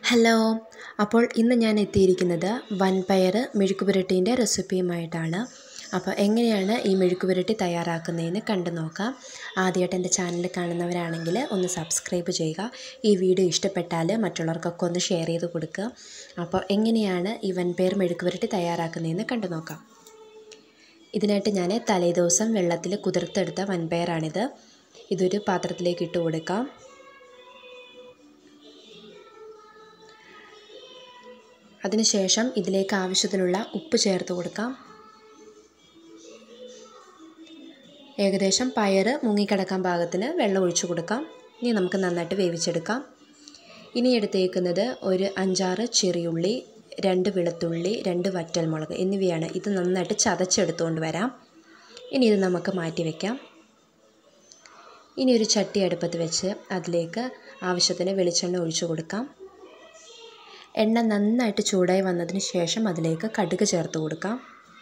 Hello. അപ്പോൾ ഇന്ന് ഞാൻ എത്തിയിരിക്കുന്നത് വൻപയർ മെഴുക്കുപുരട്ടീൻ്റെ റെസിപ്പിയുമായിട്ടാണ്. അപ്പോൾ എങ്ങനെയാണ് ഈ മെഴുക്കുപുരട്ടി തയ്യാറാക്കുന്നതെന്ന് കണ്ടു നോക്കാം. ആദ്യമായിട്ട് എൻ്റെ ചാനൽ കാണുന്നവരാണെങ്കിൽ ഒന്ന് സബ്സ്ക്രൈബ് ചെയ്യുക. ഈ വീഡിയോ ഇഷ്ടപ്പെട്ടാൽ മറ്റുള്ളവർക്കൊക്കെ ഒന്ന് ഷെയർ ചെയ്ത് കൊടുക്കുക. അപ്പോൾ എങ്ങനെയാണ് ഈ വൻപയർ മെഴുക്കുപുരട്ടി തയ്യാറാക്കുന്നതെന്ന് കണ്ടു നോക്കാം. ഇതിനായിട്ട് ഞാൻ തലേദിവസം വെള്ളത്തിൽ കുതിർത്തെടുത്ത വൻപയറാണിത്. ഇതൊരു പാത്രത്തിലേക്ക് ഇട്ട് കൊടുക്കാം. അതിനുശേഷം ഇതിലേക്ക് ആവശ്യത്തിനുള്ള ഉപ്പ് ചേർത്ത് കൊടുക്കാം. ഏകദേശം പയർ മുങ്ങിക്കിടക്കാൻ പാകത്തിന് വെള്ളം ഒഴിച്ചു കൊടുക്കാം. ഇനി നമുക്ക് നന്നായിട്ട് വേവിച്ചെടുക്കാം. ഇനി എടുത്തേക്കുന്നത് ഒരു 5-6 ചെറിയുള്ളി, 2 വെളുത്തുള്ളി, 2 വറ്റൽമുളക് എന്നിവയാണ്. ഇത് നന്നായിട്ട് ചതച്ചെടുത്തുകൊണ്ട് വരാം. ഇനി ഇത് നമുക്ക് മാറ്റി വയ്ക്കാം. ഇനി ഒരു ചട്ടി അടുപ്പത്ത് വെച്ച് അതിലേക്ക് ആവശ്യത്തിന് വെളിച്ചെണ്ണ ഒഴിച്ചു കൊടുക്കാം. എണ്ണ നന്നായിട്ട് ചൂടായി വന്നതിന് ശേഷം അതിലേക്ക് കടുക് ചേർത്ത് കൊടുക്കാം.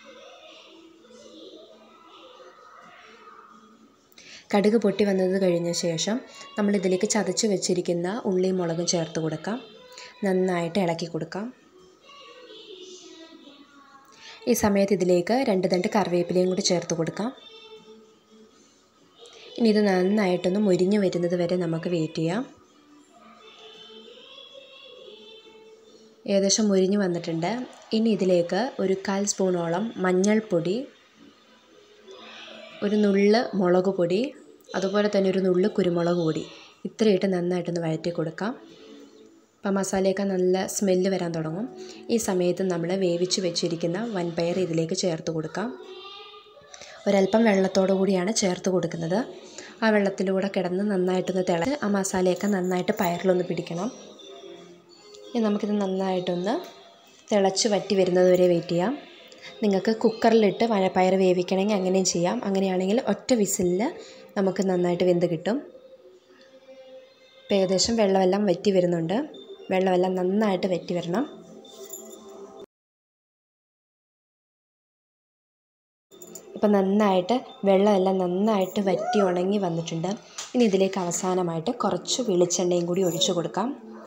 കടുക് പൊട്ടി വന്നത് കഴിഞ്ഞ ശേഷം നമ്മളിതിലേക്ക് ചതച്ച് വെച്ചിരിക്കുന്ന ഉള്ളിയും മുളകും ചേർത്ത് കൊടുക്കാം. നന്നായിട്ട് ഇളക്കി കൊടുക്കാം. ഈ സമയത്ത് ഇതിലേക്ക് 2 തണ്ട് കറിവേപ്പിലയും കൂടി ചേർത്ത് കൊടുക്കാം. ഇനി ഇത് നന്നായിട്ടൊന്ന് മൊരിഞ്ഞ് വരുന്നത് വരെ നമുക്ക് വെയിറ്റ് ചെയ്യാം. ഏകദേശം മൊരിഞ്ഞ് വന്നിട്ടുണ്ട്. ഇനി ഇതിലേക്ക് ഒരു 1/4 സ്പൂണോളം മഞ്ഞൾപ്പൊടി, ഒരു നുള്ള് മുളക് പൊടി, അതുപോലെ തന്നെ ഒരു നുള്ള് കുരുമുളക് പൊടി ഇത്രയിട്ട് നന്നായിട്ടൊന്ന് വഴറ്റി കൊടുക്കാം. അപ്പോൾ മസാലയൊക്കെ നല്ല സ്മെല്ല് വരാൻ തുടങ്ങും. ഈ സമയത്ത് നമ്മൾ വേവിച്ച് വെച്ചിരിക്കുന്ന വൻപയർ ഇതിലേക്ക് ചേർത്ത് കൊടുക്കാം. ഒരല്പം വെള്ളത്തോടു കൂടിയാണ് ചേർത്ത് കൊടുക്കുന്നത്. ആ വെള്ളത്തിലൂടെ കിടന്ന് നന്നായിട്ടൊന്ന് തിളച്ച് ആ മസാലയൊക്കെ നന്നായിട്ട് പയറിലൊന്ന് പിടിക്കണം. ഇനി നമുക്കിത് നന്നായിട്ടൊന്ന് തിളച്ച് വറ്റി വരുന്നത് വരെ വെയിറ്റ് ചെയ്യാം. നിങ്ങൾക്ക് കുക്കറിലിട്ട് പയർ വേവിക്കണമെങ്കിൽ അങ്ങനെയും ചെയ്യാം. അങ്ങനെയാണെങ്കിൽ ഒറ്റ വിസിലിൽ നമുക്ക് നന്നായിട്ട് വെന്ത് കിട്ടും. ഇപ്പോൾ ഏകദേശം വെള്ളമെല്ലാം വറ്റി വരുന്നുണ്ട്. വെള്ളമെല്ലാം നന്നായിട്ട് വറ്റി വരണം. ഇപ്പോൾ നന്നായിട്ട് വെള്ളമെല്ലാം നന്നായിട്ട് വറ്റി ഉണങ്ങി വന്നിട്ടുണ്ട്. ഇനി ഇതിലേക്ക് അവസാനമായിട്ട് കുറച്ച് വെളിച്ചെണ്ണയും കൂടി ഒഴിച്ചു കൊടുക്കാം.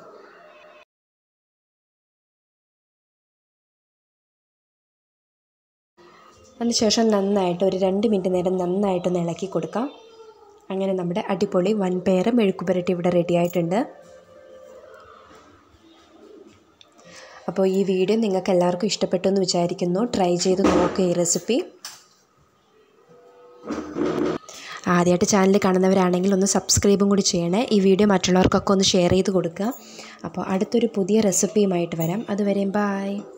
അതിനുശേഷം നന്നായിട്ട് ഒരു 2 മിനിറ്റ് നേരം നന്നായിട്ടൊന്ന് ഇളക്കി കൊടുക്കാം. അങ്ങനെ നമ്മുടെ അടിപൊളി വൻപയർ മെഴുക്കുപുരട്ടി ഇവിടെ റെഡി ആയിട്ടുണ്ട്. അപ്പോൾ ഈ വീഡിയോ നിങ്ങൾക്ക് എല്ലാവർക്കും ഇഷ്ടപ്പെട്ടു എന്ന് വിചാരിക്കുന്നു. ട്രൈ ചെയ്ത് നോക്കുക ഈ റെസിപ്പി. ആദ്യമായിട്ട് ചാനൽ കാണുന്നവരാണെങ്കിൽ ഒന്ന് സബ്സ്ക്രൈബും കൂടി ചെയ്യണേ. ഈ വീഡിയോ മറ്റുള്ളവർക്കൊക്കെ ഒന്ന് ഷെയർ ചെയ്ത് കൊടുക്കുക. അപ്പോൾ അടുത്തൊരു പുതിയ റെസിപ്പിയുമായിട്ട് വരാം. അതുവരെയും ബൈ.